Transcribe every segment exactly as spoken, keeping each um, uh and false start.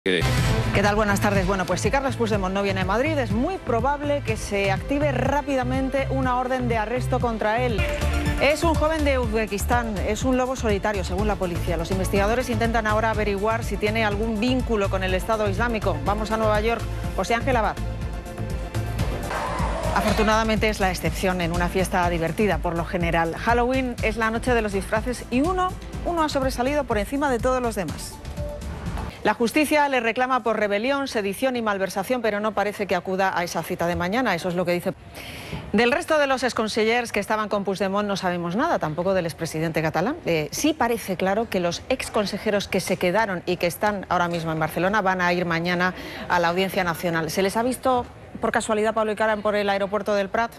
¿Qué tal? Buenas tardes. Bueno, pues si Carles Puigdemont no viene a Madrid, es muy probable que se active rápidamente una orden de arresto contra él. Es un joven de Uzbekistán, es un lobo solitario, según la policía. Los investigadores intentan ahora averiguar si tiene algún vínculo con el Estado Islámico. Vamos a Nueva York. José Ángel Abad. Afortunadamente es la excepción en una fiesta divertida, por lo general. Halloween es la noche de los disfraces y uno, uno ha sobresalido por encima de todos los demás. La justicia le reclama por rebelión, sedición y malversación, pero no parece que acuda a esa cita de mañana, eso es lo que dice. Del resto de los exconsellers que estaban con Puigdemont no sabemos nada, tampoco del expresidente catalán. Eh, sí parece claro que los exconsejeros que se quedaron y que están ahora mismo en Barcelona van a ir mañana a la Audiencia Nacional. ¿Se les ha visto por casualidad, Pablo Icaran, por el aeropuerto del Prat?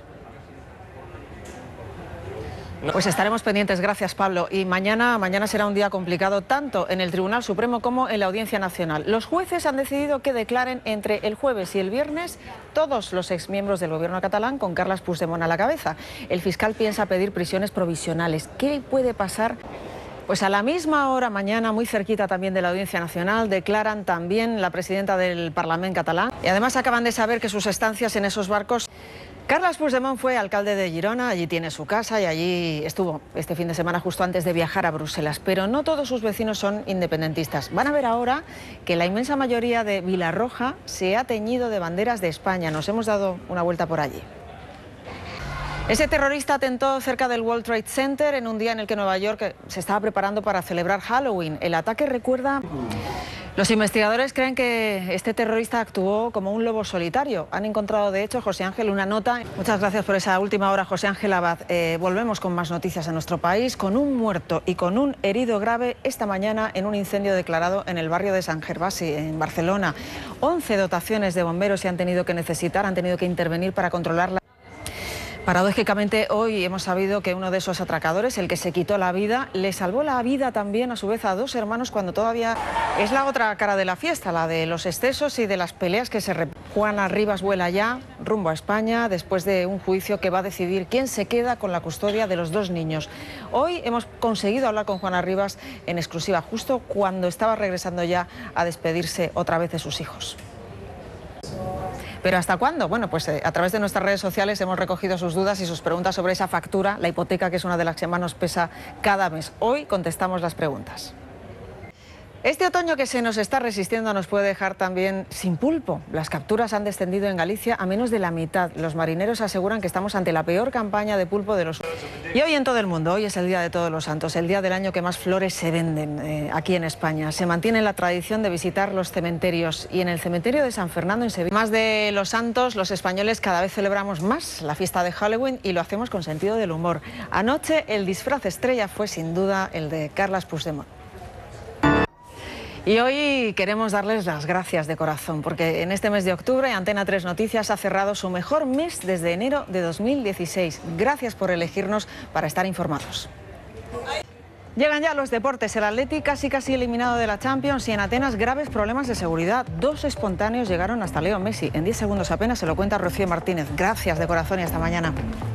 Pues estaremos pendientes, gracias Pablo. Y mañana, mañana será un día complicado tanto en el Tribunal Supremo como en la Audiencia Nacional. Los jueces han decidido que declaren entre el jueves y el viernes todos los exmiembros del gobierno catalán con Carles Puigdemont a la cabeza. El fiscal piensa pedir prisiones provisionales. ¿Qué puede pasar? Pues a la misma hora mañana, muy cerquita también de la Audiencia Nacional, declaran también la presidenta del Parlamento catalán. Y además acaban de saber que sus estancias en esos barcos... Carles Puigdemont fue alcalde de Girona, allí tiene su casa y allí estuvo este fin de semana justo antes de viajar a Bruselas. Pero no todos sus vecinos son independentistas. Van a ver ahora que la inmensa mayoría de Vilarroja se ha teñido de banderas de España. Nos hemos dado una vuelta por allí. Ese terrorista atentó cerca del World Trade Center en un día en el que Nueva York se estaba preparando para celebrar Halloween. El ataque recuerda... Los investigadores creen que este terrorista actuó como un lobo solitario. Han encontrado, de hecho, José Ángel, una nota. Muchas gracias por esa última hora, José Ángel Abad. Eh, volvemos con más noticias en nuestro país, con un muerto y con un herido grave esta mañana en un incendio declarado en el barrio de San Gervasi, en Barcelona. once dotaciones de bomberos se han tenido que necesitar, han tenido que intervenir para controlarla. Paradójicamente, hoy hemos sabido que uno de esos atracadores, el que se quitó la vida, le salvó la vida también a su vez a dos hermanos cuando todavía es la otra cara de la fiesta, la de los excesos y de las peleas que se repiten. Juana Rivas vuela ya rumbo a España después de un juicio que va a decidir quién se queda con la custodia de los dos niños. Hoy hemos conseguido hablar con Juana Rivas en exclusiva, justo cuando estaba regresando ya a despedirse otra vez de sus hijos. ¿Pero hasta cuándo? Bueno, pues eh, a través de nuestras redes sociales hemos recogido sus dudas y sus preguntas sobre esa factura, la hipoteca, que es una de las que más nos pesa cada mes. Hoy contestamos las preguntas. Este otoño que se nos está resistiendo nos puede dejar también sin pulpo. Las capturas han descendido en Galicia a menos de la mitad. Los marineros aseguran que estamos ante la peor campaña de pulpo de los... Y hoy en todo el mundo, hoy es el Día de Todos los Santos, el día del año que más flores se venden eh, aquí en España. Se mantiene la tradición de visitar los cementerios y en el cementerio de San Fernando en Sevilla. Más de los santos, los españoles cada vez celebramos más la fiesta de Halloween y lo hacemos con sentido del humor. Anoche el disfraz estrella fue sin duda el de Carles Puigdemont. Y hoy queremos darles las gracias de corazón, porque en este mes de octubre Antena tres Noticias ha cerrado su mejor mes desde enero de dos mil dieciséis. Gracias por elegirnos para estar informados. Llegan ya los deportes. El Atleti casi casi eliminado de la Champions y en Atenas graves problemas de seguridad. Dos espontáneos llegaron hasta Leo Messi. En diez segundos apenas se lo cuenta Rocío Martínez. Gracias de corazón y hasta mañana.